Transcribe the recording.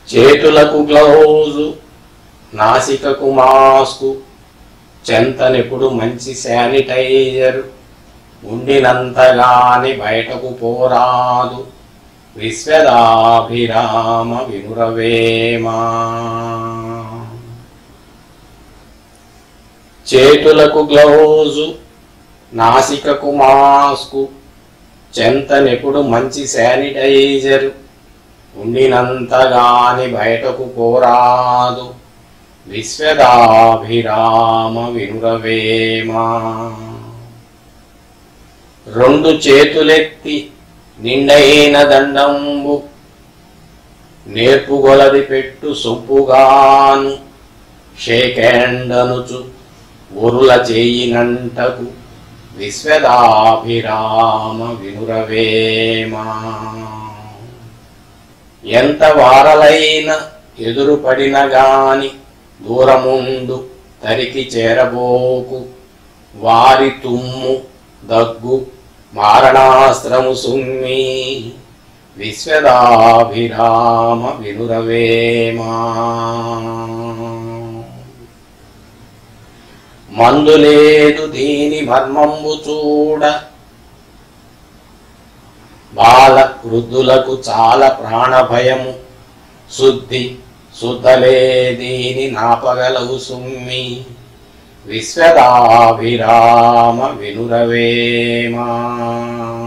చేతులకు gloves, నాసికకు mask, చెంతనెప్పుడు మంచి sanitiser, ఉండినంతగాని బయటకు పోరాదు, విశ్వదాభిరామ వినురవేమా. చేతులకు గ్లౌజు, నాసికకు మాస్కు, చెంతనెప్పుడు మంచి శానిటైజరు, ఉండినంతగాని బయటకు పోరాదు, విశ్వదాభిరామ వినురవేమా. రెండు చేతులెత్తి నిండైన దండంబు, నేర్పుగొలది పెట్టు సొంపుగాను, షేకెండనుచు ఒరుల చేయినంటకు, విశ్వదాభిరామ వినురవేమా. ఎంత వారలైన ఎదురుపడిన గాని దూరముండు తరికి చేరబోకు, వారి తుమ్ము దగ్గు మారణాస్త్రము సుమ్మి, విశ్వదాభిరామ వినురవేమా. మందులేదు దీని మర్మంబు చూడ, బాల వృద్ధులకు చాలా ప్రాణభయము, శుద్ధి శుద్ధలే దీని నాపగలవు సుమ్మి, విశ్వదాభిరామ వినురవేమా.